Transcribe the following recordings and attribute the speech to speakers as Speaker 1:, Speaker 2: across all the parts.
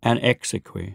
Speaker 1: An Exequy.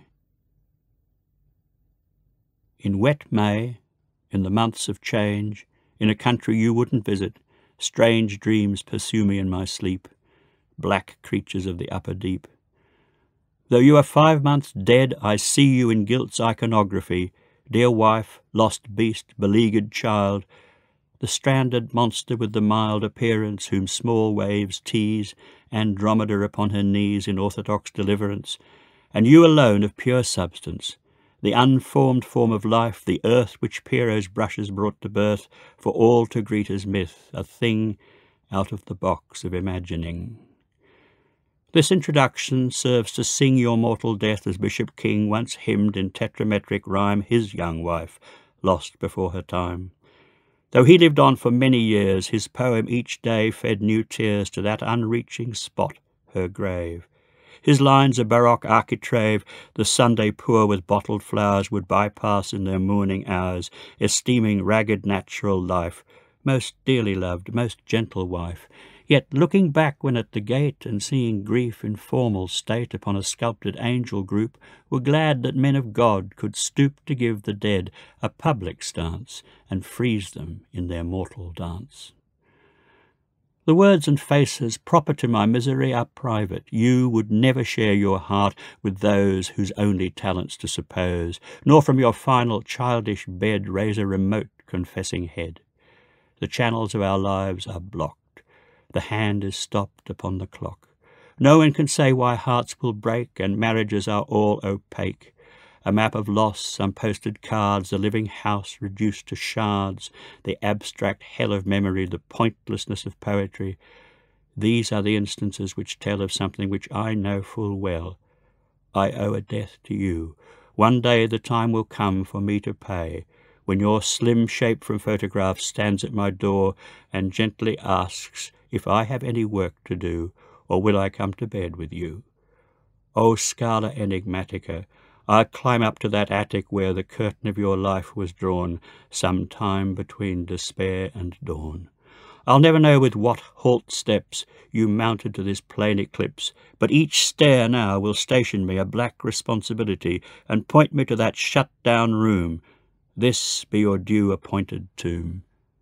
Speaker 1: In wet May, in the months of change, in a country you wouldn't visit, strange dreams pursue me in my sleep, black creatures of the upper deep. Though you are 5 months dead, I see you in guilt's iconography, dear wife, lost beast, beleaguered child, the stranded monster with the mild appearance whom small waves tease, Andromeda upon her knees in orthodox deliverance, and you alone of pure substance, the unformed form of life, the earth which Piero's brushes brought to birth, for all to greet as myth, a thing out of the box of imagining. This introduction serves to sing your mortal death as Bishop King once hymned in tetrametric rhyme his young wife, lost before her time. Though he lived on for many years, his poem each day fed new tears to that unreaching spot, her grave. His lines of baroque architrave the Sunday poor with bottled flowers would bypass in their mourning hours, esteeming ragged natural life, most dearly loved, most gentle wife. Yet looking back when at the gate and seeing grief in formal state upon a sculptured angel group, were glad that men of God could stoop to give the dead a public stance and freeze them in their mortal dance. The words and faces proper to my misery are private. You would never share your heart with those whose only talents to suppose, nor from your final childish bed raise a remote confessing head. The channels of our lives are blocked. The hand is stopped upon the clock. No one can say why hearts will break and marriages are all opaque. A map of loss, some posted cards, the living house reduced to shards, the abstract hell of memory, the pointlessness of poetry. These are the instances which tell of something which I know full well. I owe a debt to you. One day the time will come for me to pay, when your slim shape from photographs stands at my door and gently asks if I have any work to do, or will I come to bed with you? O Scala Enigmatica, I'll climb up to that attic where the curtain of your life was drawn, some time between despair and dawn. I'll never know with what halt steps you mounted to this plain eclipse, but each stair now will station me a black responsibility and point me to that shut-down room. This be your due-appointed tomb.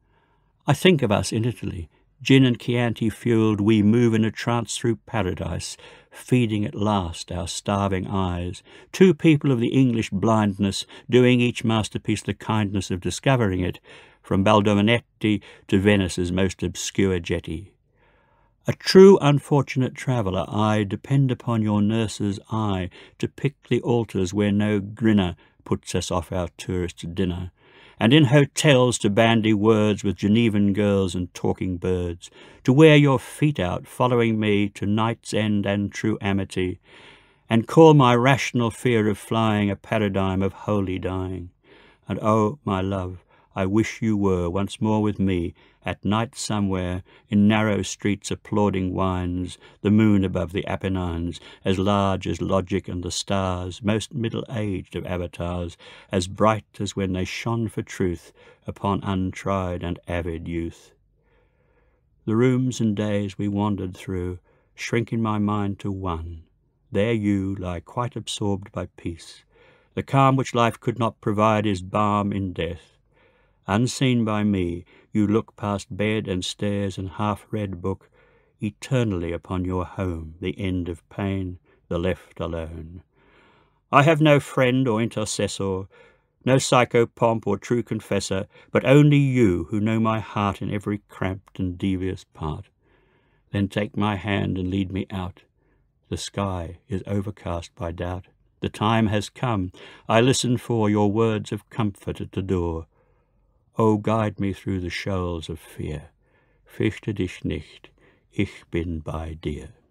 Speaker 1: I think of us in Italy, gin and Chianti fueled, we move in a trance through paradise, feeding at last our starving eyes. Two people of the English blindness, doing each masterpiece the kindness of discovering it, from Baldovinetti to Venice's most obscure jetty. A true unfortunate traveller, I depend upon your nurse's eye to pick the altars where no grinner puts us off our tourist dinner, and in hotels to bandy words with Genevan girls and talking birds, to wear your feet out, following me to night's end and true amity, and call my rational fear of flying a paradigm of holy dying. And oh, my love, I wish you were once more with me, at night somewhere, in narrow streets applauding wines, the moon above the Apennines, as large as logic and the stars, most middle-aged of avatars, as bright as when they shone for truth upon untried and avid youth. The rooms and days we wandered through shrink in my mind to one. There you lie quite absorbed by peace. The calm which life could not provide is balm in death. Unseen by me, you look past bed and stairs and half-read book, eternally upon your home, the end of pain, the left alone. I have no friend or intercessor, no psychopomp or true confessor, but only you who know my heart in every cramped and devious part. Then take my hand and lead me out. The sky is overcast by doubt. The time has come. I listen for your words of comfort at the door. O guide me through the shoals of fear. Fürchte dich nicht, ich bin bei dir.